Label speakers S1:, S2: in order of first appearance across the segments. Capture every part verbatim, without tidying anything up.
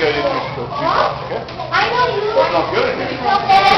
S1: go to those two spots, okay? I know you. It's not good in here. It is.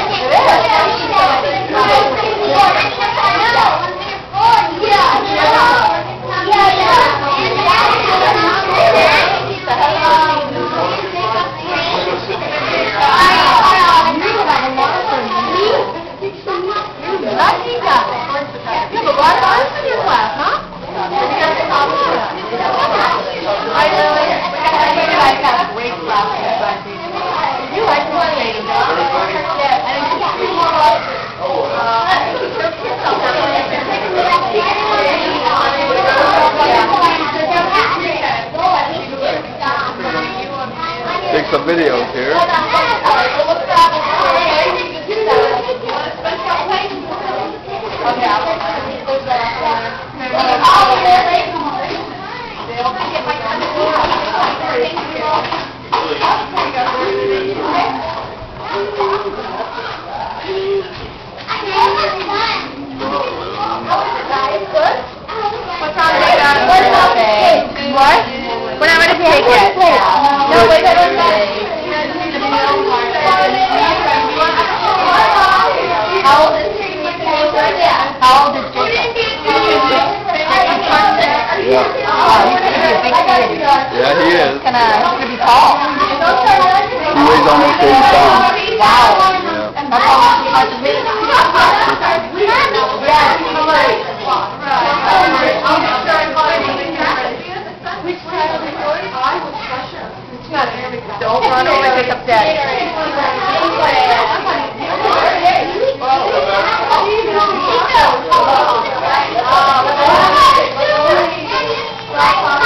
S1: Take some videos here.
S2: What? We're not ready to take it. No, wait, wait, wait. How old is How old is Jacob?
S1: Yeah.
S2: Oh, he's going to be a big kid.
S1: Yeah, he is.
S2: He's going to be tall.
S1: He weighs almost eighty pounds.
S2: Wow.
S1: Yeah.
S2: That's almost as much as me. Don't run over Jacob's daddy. Oh,